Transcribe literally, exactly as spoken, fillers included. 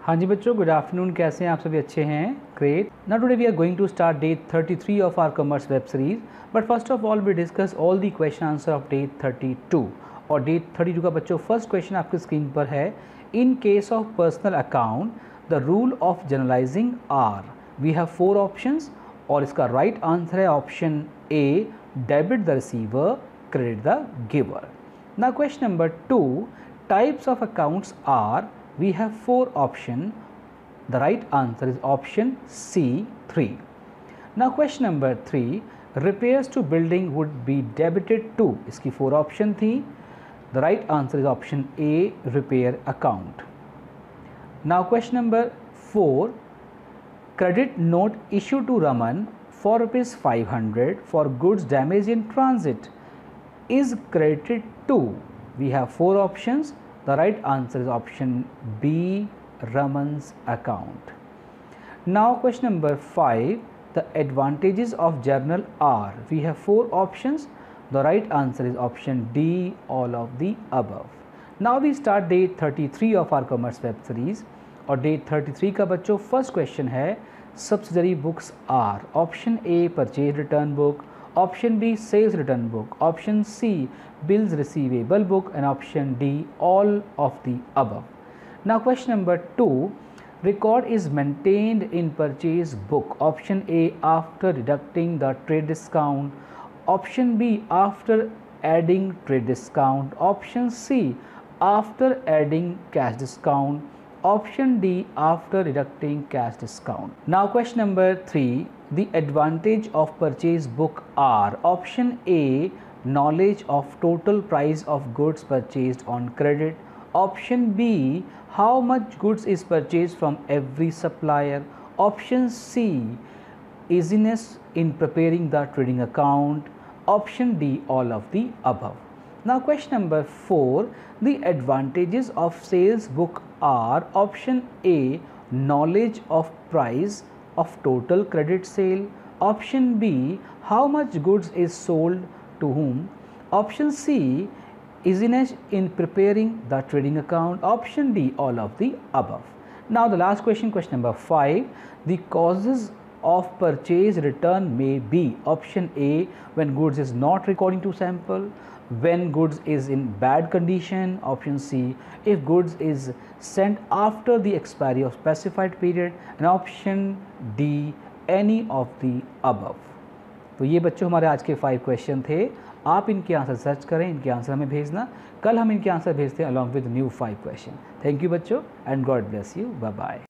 हाँ जी बच्चों, good afternoon. कैसे हैं आप सभी? अच्छे हैं? Great. Now today we are going to start day thirty three of our commerce web series, but first of all we discuss all the question answer of day thirty two. और day thirty two का बच्चों first question आपकी screen पर है। In case of personal account the rule of generalising are, we have four options और इसका right right answer है option A, debit the receiver, credit the giver. Now question number two, types of accounts are, we have four options. The right answer is option C, three. Now question number three, repairs to building would be debited to, इसकी four option थी. The right answer is option A, repair account. Now question number four, credit note issued to Raman for rupees five hundred for goods damaged in transit is credited to, we have four options. The right answer is option B, Raman's account. Now question number five, the advantages of journal are, we have four options. The right answer is option D, all of the above. Now we start day thirty three of our commerce web series और day thirty three का बच्चों first question है subsidiary books are. Option A purchase return book, option B sales return book, option C bills receivable book, and option D all of the above. Now question number two, record is maintained in purchase book. Option A after deducting the trade discount, option B after adding trade discount, option C after adding cash discount, option D after deducting cash discount. Now question number three, the advantage of purchase book are, option A knowledge of total price of goods purchased on credit, option B how much goods is purchased from every supplier, option C easiness in preparing the trading account, option D all of the above. Now question number four, the advantages of sales book are, option A knowledge of price of total credit sale, option B how much goods is sold to whom, option C easiness in preparing the trading account, option D all of the above. Now the last question, question number five, the causes of purchase return may be, option A when goods is not according to sample, when goods is in bad condition, option C if goods is sent after the expiry of specified period, and option D any of the above. तो ये बच्चों हमारे आज के five question थे। आप इनके answer search करें, इनके आंसर हमें भेजना। कल हम इनके आंसर भेजते हैं along with new five question. Thank you बच्चों and God bless you. Bye bye.